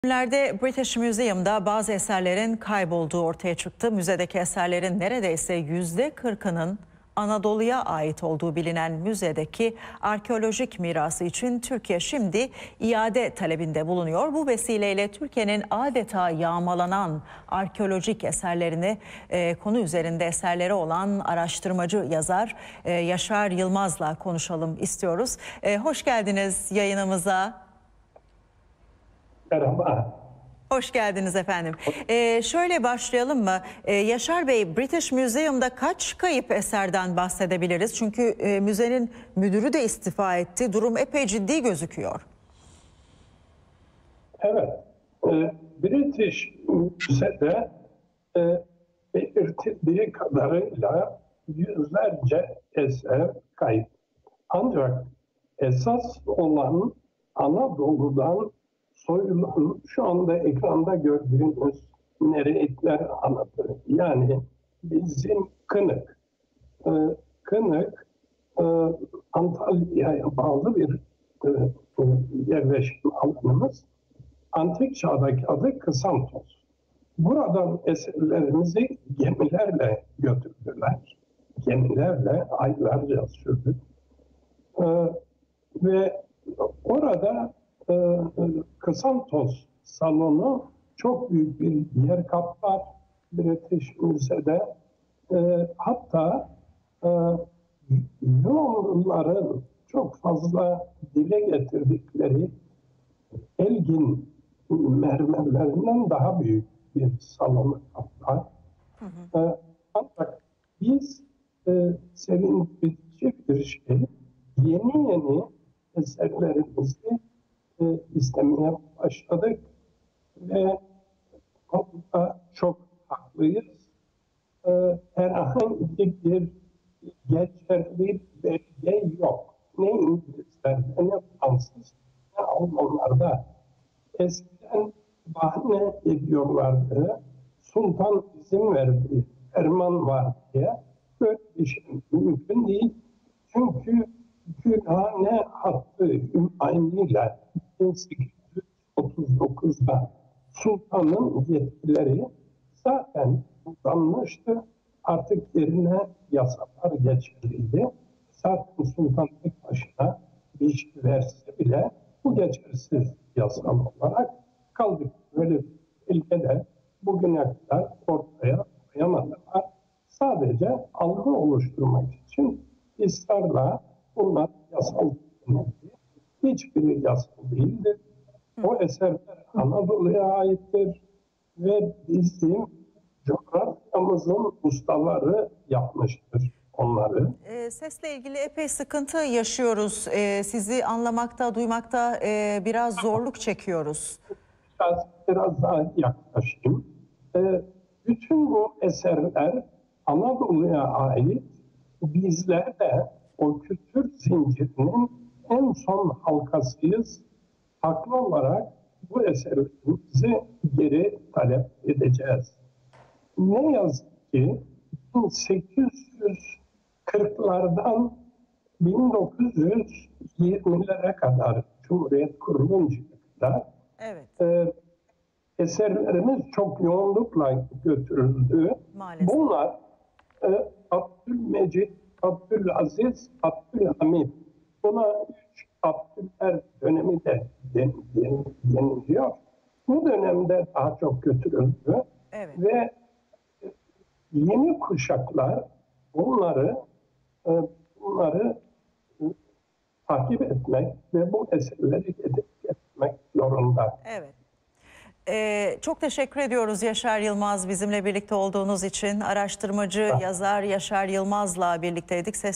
Günlerde British Museum'da bazı eserlerin kaybolduğu ortaya çıktı. Müzedeki eserlerin neredeyse %40'ının Anadolu'ya ait olduğu bilinen müzedeki arkeolojik mirası için Türkiye şimdi iade talebinde bulunuyor. Bu vesileyle Türkiye'nin adeta yağmalanan arkeolojik eserlerini konu üzerinde eserleri olan araştırmacı yazar Yaşar Yılmaz'la konuşalım istiyoruz. Hoş geldiniz yayınımıza. Merhaba. Hoş geldiniz efendim. Şöyle başlayalım mı? Yaşar Bey, British Museum'da kaç kayıp eserden bahsedebiliriz? Çünkü müzenin müdürü de istifa etti. Durum epey ciddi gözüküyor. Evet, British Müze'de belirtildiği kadarıyla yüzlerce eser kayıp. Ancak esas olan Anadolu'dan soyulan, şu anda ekranda gördüğünüz nereitler anıtı. Yani bizim Kınık. Kınık Antalya'ya bağlı bir yerleşim alanımız. Antik çağdaki adı Kısantos. Buradan eserlerimizi gemilerle götürdüler. Gemilerle aylarca sürdü. Ve orada Kısantos salonu çok büyük bir yer kaplar British Müze'de. Hatta Yunanlıların çok fazla dile getirdikleri Elgin mermerlerinden daha büyük bir salonu kaplar. Ancak biz sevindirici bir şey, yeni eserlerimizi istemeye başladık ve burada çok haklıyız. Herhangi bir geçerli belge yok. Ne İngilizlerde, ne Fransız, ne Almanlarda. Eskiden bahane ediyorlardı. Sultan izin verdi, ferman var diye. Böyle bir şey mümkün değil. Çünkü Gülhane hattı Ümraniye'yle 1839'da sultanın yetkileri zaten uzanmıştı. Artık yerine yasalar geçirildi. Zaten sultan tek başına bir iş verse bile bu geçersiz yasal olarak kaldı. Böyle ilkeler bugüne kadar ortaya koyamadılar. Sadece algı oluşturmak için ısrarla bunlar yasal denildi. Hiçbiri yasal değildir. O eserler Anadolu'ya aittir ve bizim coğrafyamızın ustaları yapmıştır onları. Sesle ilgili epey sıkıntı yaşıyoruz. Sizi anlamakta, duymakta biraz zorluk çekiyoruz. Biraz daha yaklaşayım. Bütün bu eserler Anadolu'ya ait. Bizler de o kültür zincirinin en son halkasıyız. Haklı olarak bu eserlerimizi geri talep edeceğiz. Ne yazık ki 1840'lardan 1920'lere kadar, Cumhuriyet kuruluncaya kadar eserlerimiz çok yoğunlukla götürüldü. Maalesef. Bunlar Abdülmecid, Abdülaziz, Abdülhamid. Buna 3 Abdüller dönemi de deniliyor. Bu dönemde daha çok götürüldü. Ve yeni kuşaklar bunları takip etmek ve bu eserleri getirmek zorunda. Evet. Çok teşekkür ediyoruz Yaşar Yılmaz bizimle birlikte olduğunuz için. Araştırmacı, yazar Yaşar Yılmaz'la birlikteydik.